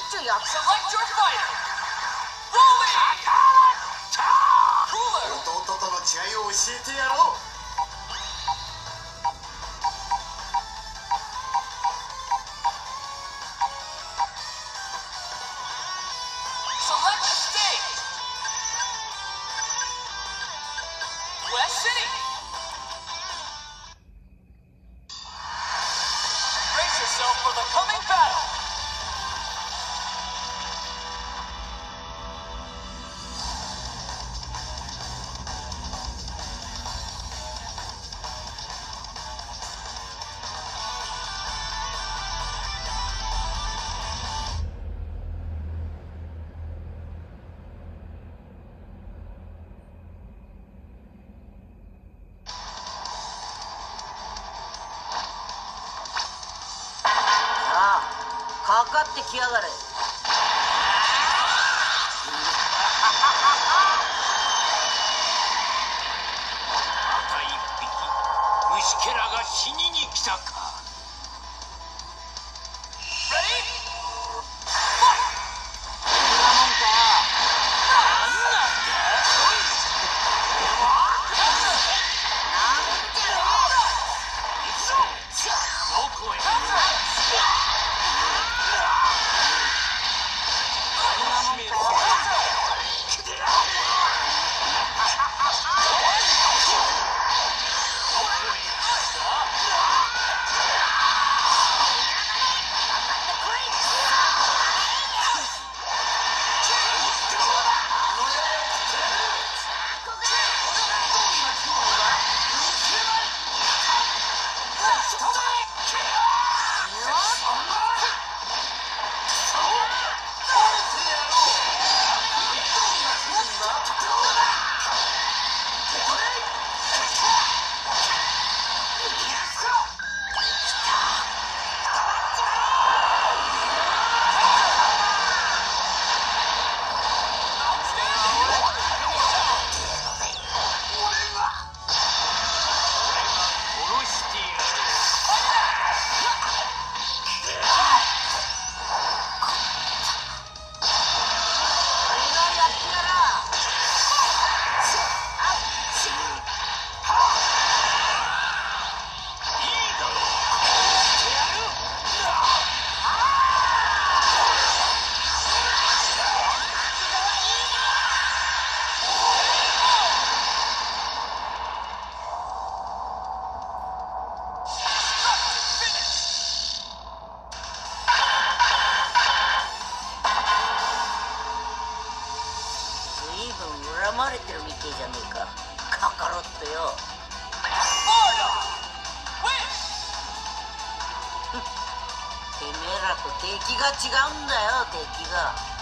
ちょや Select your fighter. Rolling. Cooler. 弟との違いを教えてやろう。 Select a state. West City. Brace yourself for the coming battle. ああ、かかってきやがれ。 また一匹虫けらが死にに来たか。 Ready? そんなもんか。 どこへ。 随分恨まれてるみてえじゃねえか、カカロットよ。てめえらと敵が違うんだよ、敵が。